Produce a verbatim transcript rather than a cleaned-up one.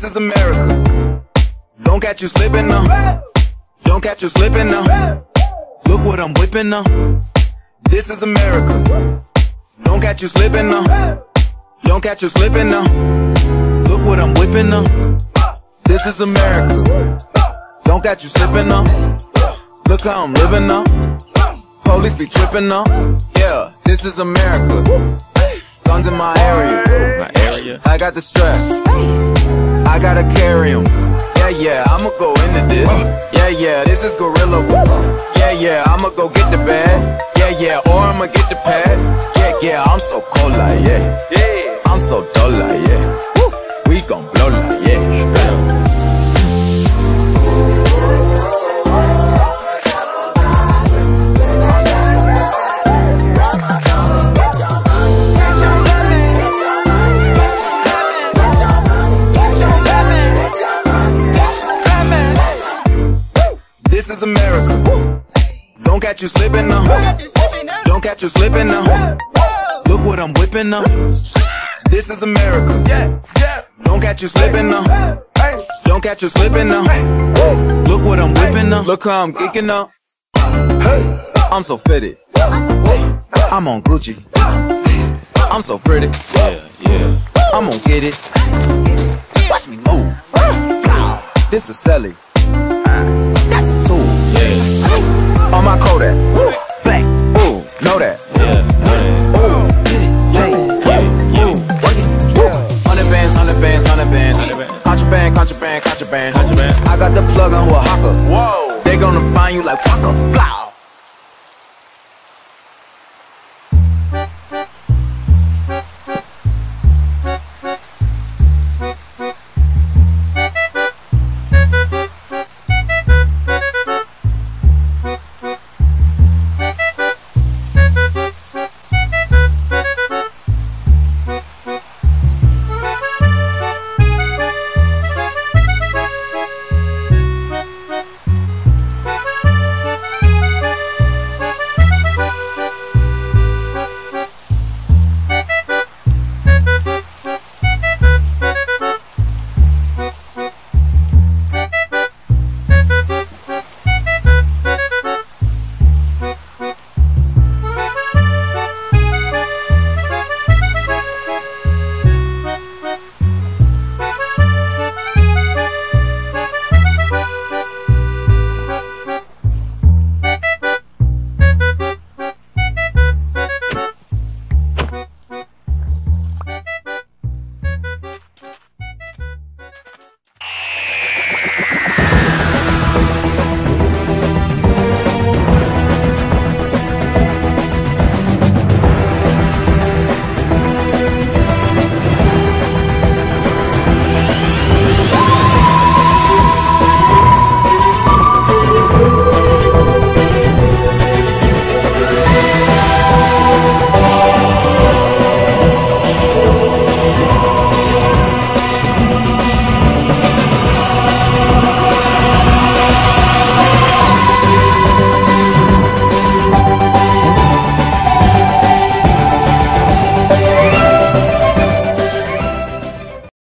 This is America. Don't catch you slipping now. Don't catch you slipping now. Look what I'm whipping now. This is America. Don't catch you slipping now. Don't catch you slipping now. Look what I'm whipping now. This is America. Don't catch you slipping now. Look how I'm living now. Police be tripping now. Yeah, this is America. Guns in my area. My area. I got the strap. I gotta carry 'em. Yeah, yeah, I'ma go into this. Yeah, yeah, this is gorilla. Yeah, yeah, I'ma go get the bag. Yeah, yeah, or I'ma get the pad. Yeah, yeah, I'm so cold like yeah. Yeah, I'm so dull like yeah. We gon' blow like yeah. This is America. Don't catch you slipping now. Don't catch you slipping now. Look what I'm whipping now. This is America. Don't catch you slipping now. Don't catch you slipping now. Look what I'm whipping now. Look how I'm geeking now. I'm so fitted. I'm on Gucci. I'm so pretty. Yeah, yeah. I'm gonna get it. Watch me move. This is Sally. That's a tool. Yeah. On my Kodak. Black. Ooh, know that. Yeah. Ooh, get it. Yeah. Yeah. Ooh, work it. Hundred bands, hundred bands, hundred bands. Contraband, contraband, contraband. Contraband. I got the plug on who a hawker. Whoa. They gonna find you like Waka. Blah.